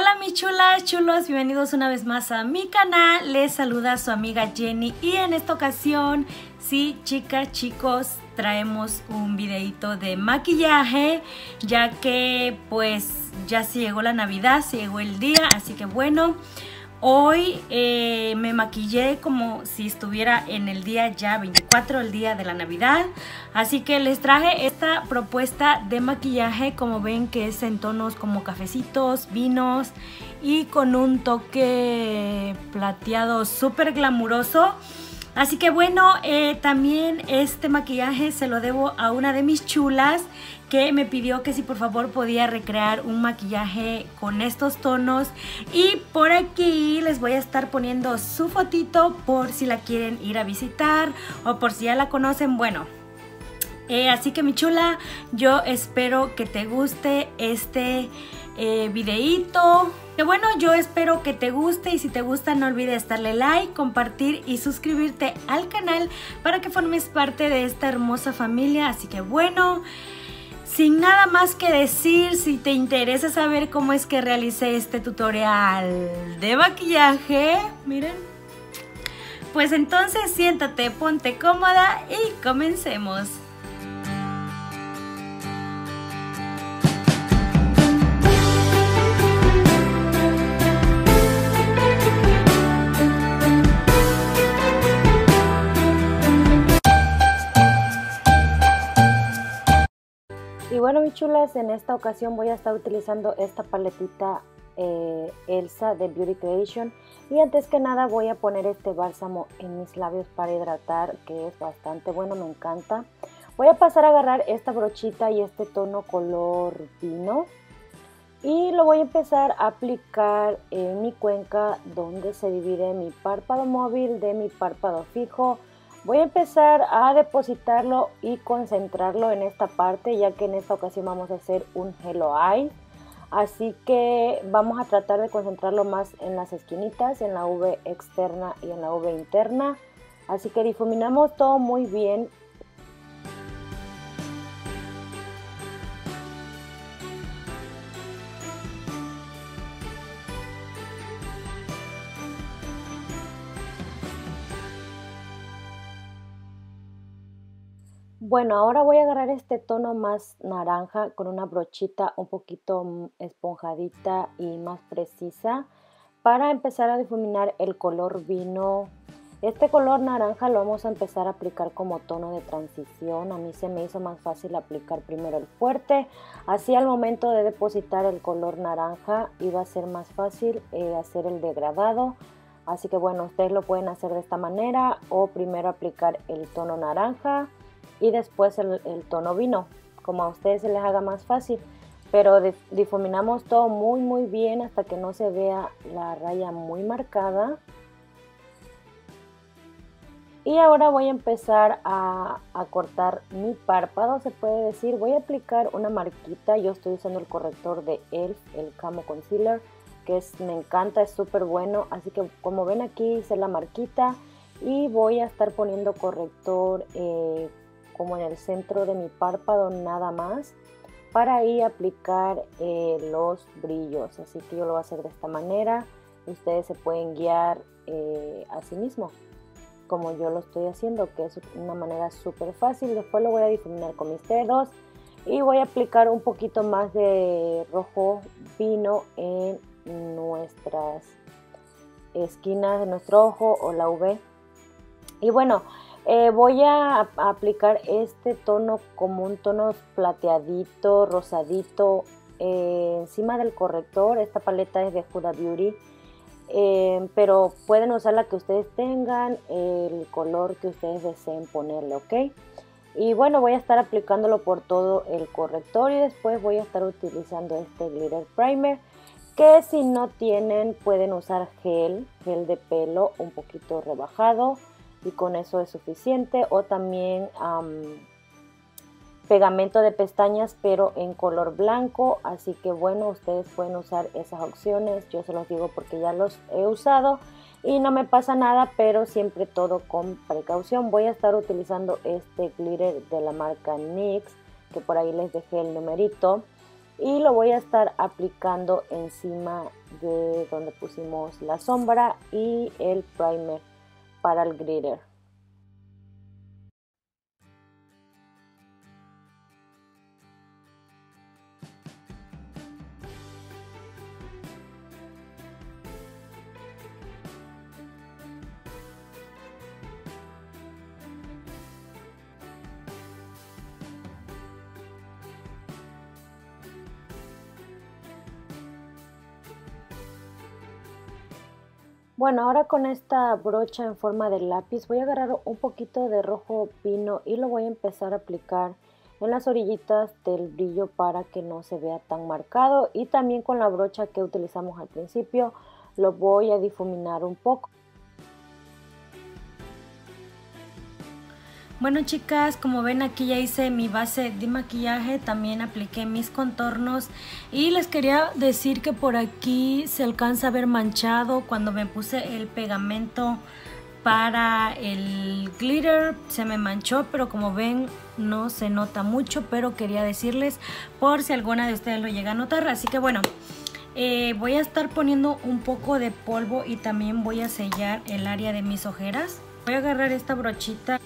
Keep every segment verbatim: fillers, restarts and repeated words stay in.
Hola mis chulas, chulos, bienvenidos una vez más a mi canal. Les saluda su amiga Jenny y en esta ocasión, sí, chicas, chicos, traemos un videito de maquillaje, ya que pues ya se llegó la Navidad, se llegó el día, así que bueno, hoy eh, me maquillé como si estuviera en el día ya veinticuatro, el día de la Navidad. Así que les traje esta propuesta de maquillaje, como ven que es en tonos como cafecitos, vinos y con un toque plateado súper glamuroso. Así que bueno, eh, también este maquillaje se lo debo a una de mis chulas que me pidió que si por favor podía recrear un maquillaje con estos tonos. Y por aquí les voy a estar poniendo su fotito por si la quieren ir a visitar o por si ya la conocen. Bueno, eh, así que mi chula, yo espero que te guste este eh, videíto. Que bueno, yo espero que te guste y si te gusta no olvides darle like, compartir y suscribirte al canal para que formes parte de esta hermosa familia. Así que bueno, sin nada más que decir, si te interesa saber cómo es que realicé este tutorial de maquillaje, miren, pues entonces siéntate, ponte cómoda y comencemos. Y bueno mis chulas, en esta ocasión voy a estar utilizando esta paletita eh, Elsa de Beauty Creation. Y antes que nada voy a poner este bálsamo en mis labios para hidratar, que es bastante bueno, me encanta. Voy a pasar a agarrar esta brochita y este tono color vino. Y lo voy a empezar a aplicar en mi cuenca donde se divide mi párpado móvil de mi párpado fijo. Voy a empezar a depositarlo y concentrarlo en esta parte, ya que en esta ocasión vamos a hacer un Hello Eye. Así que vamos a tratar de concentrarlo más en las esquinitas, en la V externa y en la V interna. Así que difuminamos todo muy bien. Bueno, ahora voy a agarrar este tono más naranja con una brochita un poquito esponjadita y más precisa para empezar a difuminar el color vino. Este color naranja lo vamos a empezar a aplicar como tono de transición. A mí se me hizo más fácil aplicar primero el fuerte, así al momento de depositar el color naranja iba a ser más fácil eh, hacer el degradado. Así que bueno, ustedes lo pueden hacer de esta manera o primero aplicar el tono naranja y después el, el tono vino, como a ustedes se les haga más fácil, pero difuminamos todo muy muy bien hasta que no se vea la raya muy marcada. Y ahora voy a empezar a, a cortar mi párpado, se puede decir. Voy a aplicar una marquita, yo estoy usando el corrector de E L F, el Camo Concealer, que es, me encanta, es súper bueno, así que como ven aquí hice la marquita y voy a estar poniendo corrector eh, como en el centro de mi párpado nada más, para ahí aplicar eh, los brillos. Así que yo lo voy a hacer de esta manera, ustedes se pueden guiar eh, a sí mismos como yo lo estoy haciendo, que es una manera súper fácil. Después lo voy a difuminar con mis dedos y voy a aplicar un poquito más de rojo vino en nuestras esquinas de nuestro ojo o la V. Y bueno, Eh, voy a, a aplicar este tono como un tono plateadito, rosadito eh, encima del corrector. Esta paleta es de Huda Beauty, eh, pero pueden usar la que ustedes tengan, el color que ustedes deseen ponerle, ¿ok? Y bueno, voy a estar aplicándolo por todo el corrector y después voy a estar utilizando este glitter primer, que si no tienen pueden usar gel, gel de pelo un poquito rebajado. Y con eso es suficiente, o también um, pegamento de pestañas pero en color blanco. Así que bueno, ustedes pueden usar esas opciones, yo se los digo porque ya los he usado y no me pasa nada, pero siempre todo con precaución. Voy a estar utilizando este glitter de la marca N Y X, que por ahí les dejé el numerito. y lo voy a estar aplicando encima de donde pusimos la sombra y el primer para el glitter. Bueno, ahora con esta brocha en forma de lápiz voy a agarrar un poquito de rojo vino y lo voy a empezar a aplicar en las orillitas del brillo para que no se vea tan marcado, y también con la brocha que utilizamos al principio lo voy a difuminar un poco. Bueno chicas, como ven aquí ya hice mi base de maquillaje, también apliqué mis contornos y les quería decir que por aquí se alcanza a ver manchado cuando me puse el pegamento para el glitter, se me manchó, pero como ven no se nota mucho, pero quería decirles por si alguna de ustedes lo llega a notar. Así que bueno, eh, voy a estar poniendo un poco de polvo y también voy a sellar el área de mis ojeras. Voy a agarrar esta brochita.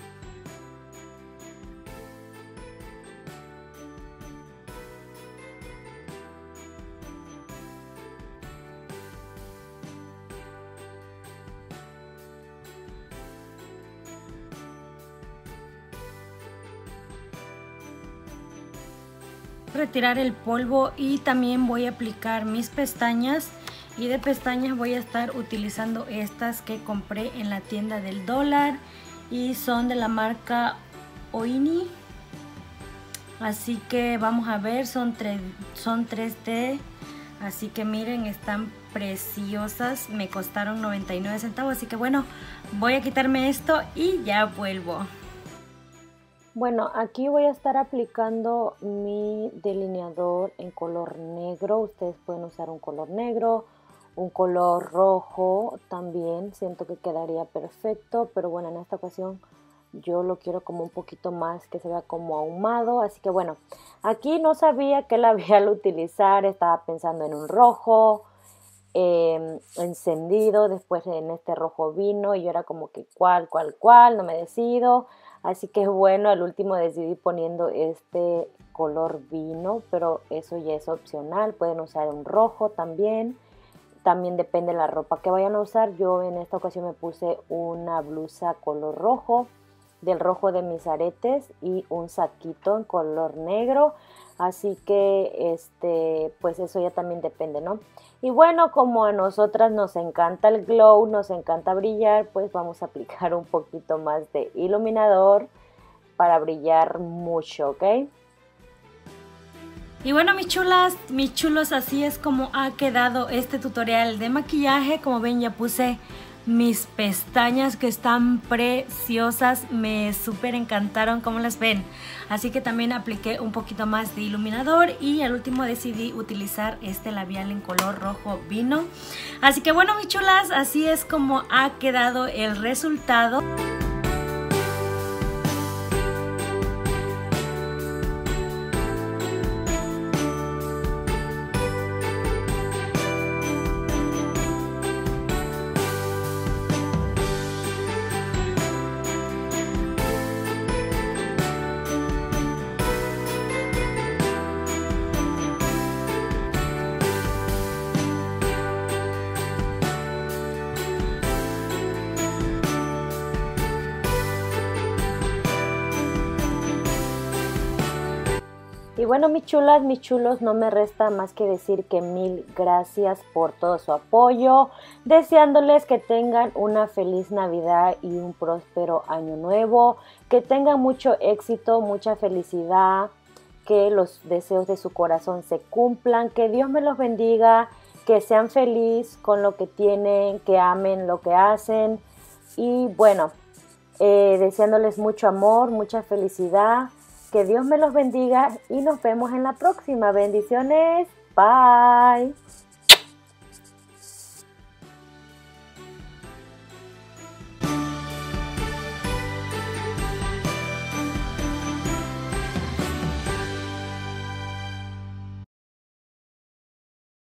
Retirar el polvo y también voy a aplicar mis pestañas, y de pestañas voy a estar utilizando estas que compré en la tienda del dólar y son de la marca Oini. Así que vamos a ver, son, son tres D, así que miren, están preciosas, me costaron noventa y nueve centavos, así que bueno, voy a quitarme esto y ya vuelvo. Bueno, aquí voy a estar aplicando mi delineador en color negro. Ustedes pueden usar un color negro, un color rojo también. Siento que quedaría perfecto, pero bueno, en esta ocasión yo lo quiero como un poquito más, que se vea como ahumado. Así que bueno, aquí no sabía qué labial utilizar. Estaba pensando en un rojo eh, encendido, después en este rojo vino, y yo era como que cuál, cuál, cuál, no me decido. Así que bueno, al último decidí poniendo este color vino, pero eso ya es opcional. Pueden usar un rojo también. También depende de la ropa que vayan a usar. Yo en esta ocasión me puse una blusa color rojo, del rojo de mis aretes, y un saquito en color negro. Así que este, pues eso ya también depende, ¿no? Y bueno, como a nosotras nos encanta el glow, nos encanta brillar, pues vamos a aplicar un poquito más de iluminador para brillar mucho, ¿ok? Y bueno, mis chulas, mis chulos, así es como ha quedado este tutorial de maquillaje. Como ven, ya puse mis pestañas que están preciosas, me súper encantaron como las ven. Así que también apliqué un poquito más de iluminador y al último decidí utilizar este labial en color rojo vino. Así que bueno, mis chulas, así es como ha quedado el resultado. Y bueno, mis chulas, mis chulos, no me resta más que decir que mil gracias por todo su apoyo, deseándoles que tengan una feliz Navidad y un próspero año nuevo, que tengan mucho éxito, mucha felicidad, que los deseos de su corazón se cumplan, que Dios me los bendiga, que sean felices con lo que tienen, que amen lo que hacen, y bueno, eh, deseándoles mucho amor, mucha felicidad. Que Dios me los bendiga y nos vemos en la próxima. Bendiciones. Bye.